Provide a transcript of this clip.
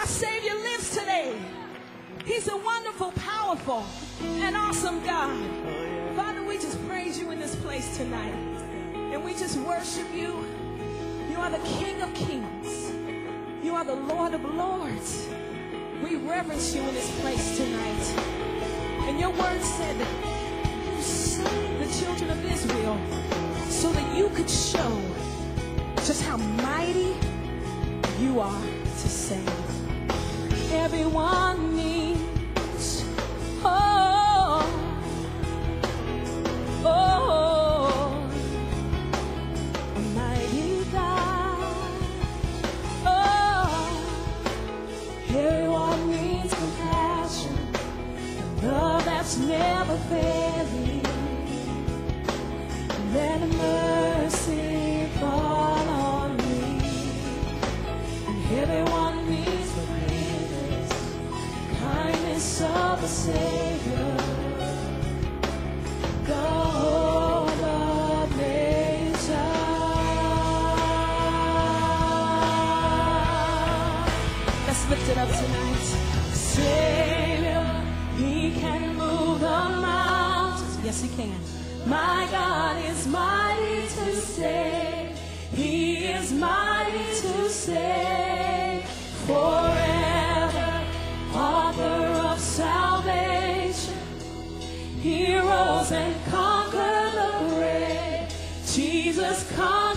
Our Savior lives today. He's a wonderful, powerful, and awesome God. Father, we just praise you in this place tonight. And we just worship you. You are the King of Kings. You are the Lord of Lords. We reverence you in this place tonight. And your word said that you saved the children of Israel so that you could show just how mighty you are to save. Everyone needs, oh, a mighty God. Oh, everyone needs compassion, a love that's never failing. Let mercy fall on me. And everyone needs forgiveness, kindness of the Savior. The hope of nations. Let's lift it up tonight. Savior, he can move the mountains. Yes, he can. My God is mighty to save. He is mighty to save. Forever, author of salvation. He rose and conquered the grave. Jesus conquered.